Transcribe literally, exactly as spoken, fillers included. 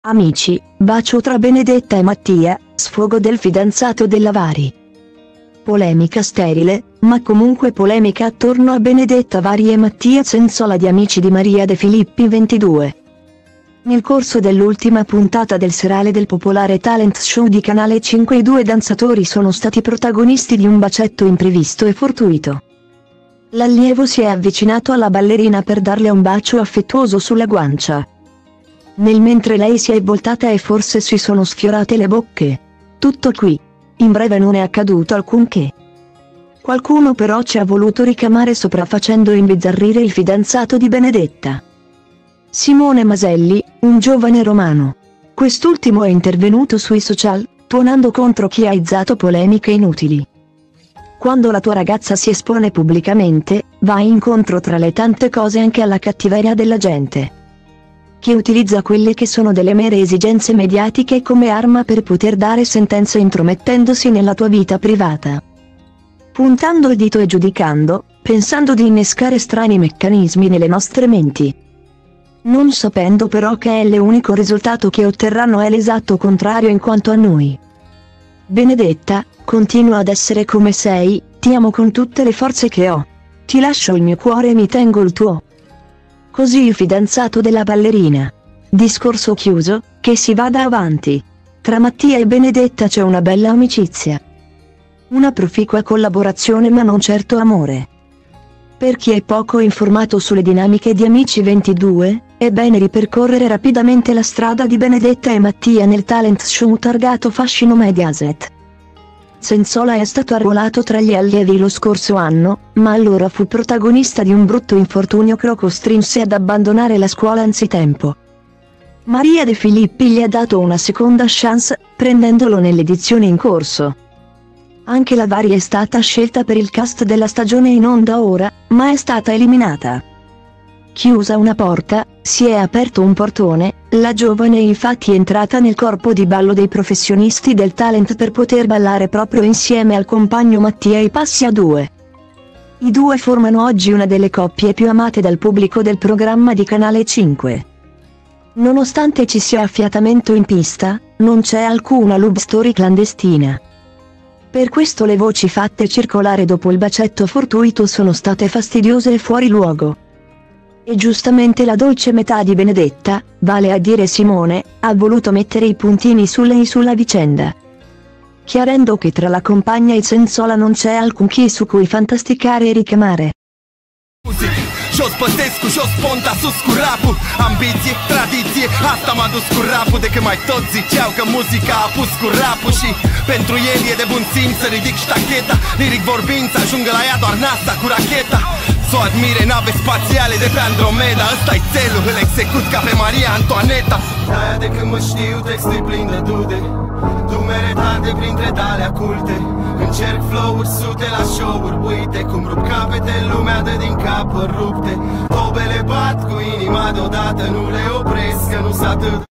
Amici, bacio tra Benedetta e Mattia, sfogo del fidanzato della Vari. Polemica sterile, ma comunque polemica attorno a Benedetta Vari e Mattia Censola di Amici di Maria De Filippi ventidue. Nel corso dell'ultima puntata del serale del popolare talent show di Canale cinque i due danzatori sono stati protagonisti di un bacetto imprevisto e fortuito. L'allievo si è avvicinato alla ballerina per darle un bacio affettuoso sulla guancia. Nel mentre lei si è voltata e forse si sono sfiorate le bocche. Tutto qui. In breve non è accaduto alcunché. Qualcuno però ci ha voluto ricamare sopra facendo imbizzarrire il fidanzato di Benedetta. Simone Maselli, un giovane romano. Quest'ultimo è intervenuto sui social, tuonando contro chi ha izzato polemiche inutili. Quando la tua ragazza si espone pubblicamente, vai incontro tra le tante cose anche alla cattiveria della gente. Chi utilizza quelle che sono delle mere esigenze mediatiche come arma per poter dare sentenze intromettendosi nella tua vita privata. Puntando il dito e giudicando, pensando di innescare strani meccanismi nelle nostre menti. Non sapendo però che l'unico risultato che otterranno è l'esatto contrario in quanto a noi. Benedetta, continua ad essere come sei, ti amo con tutte le forze che ho. Ti lascio il mio cuore e mi tengo il tuo. Così il fidanzato della ballerina. Discorso chiuso, che si vada avanti. Tra Mattia e Benedetta c'è una bella amicizia. Una proficua collaborazione ma non certo amore. Per chi è poco informato sulle dinamiche di Amici ventidue, è bene ripercorrere rapidamente la strada di Benedetta e Mattia nel talent show targato Fascino Mediaset. Censola è stato arruolato tra gli allievi lo scorso anno, ma allora fu protagonista di un brutto infortunio che lo costrinse ad abbandonare la scuola anzitempo. Maria De Filippi gli ha dato una seconda chance, prendendolo nell'edizione in corso. Anche la Vari è stata scelta per il cast della stagione in onda ora, ma è stata eliminata. Chiusa una porta, si è aperto un portone, la giovane è infatti entrata nel corpo di ballo dei professionisti del talent per poter ballare proprio insieme al compagno Mattia i passi a due. I due formano oggi una delle coppie più amate dal pubblico del programma di Canale cinque. Nonostante ci sia affiatamento in pista, non c'è alcuna love story clandestina. Per questo le voci fatte circolare dopo il bacetto fortuito sono state fastidiose e fuori luogo. E giustamente la dolce metà di Benedetta, vale a dire Simone, ha voluto mettere i puntini sulle i sulla vicenda. Chiarendo che tra la compagna e Censola non c'è alcunché su cui fantasticare e ricamare. Și-o spătesc și-o sponta sus cu rapul. Ambiție, tradiție, asta m-a dus cu rapul. De când mai tot ziceau că muzica a pus cu rapul. Și pentru el e de bun simț să ridic ștacheta. Liric vorbind să ajungă la ea doar NASA cu racheta. S-o admire nave spațiale de pe Andromeda. Ăsta-i țelul, îl execut ca pe Maria Antoaneta. De-aia de când mă știu textul plin de dude. Dumere tante printre tale aculte. Încerc flow-uri sute la show-uri. Uite cum rup capete, lumea dă din cap rupte. Tobele bat cu inima deodată, nu le opresc că nu s-atât.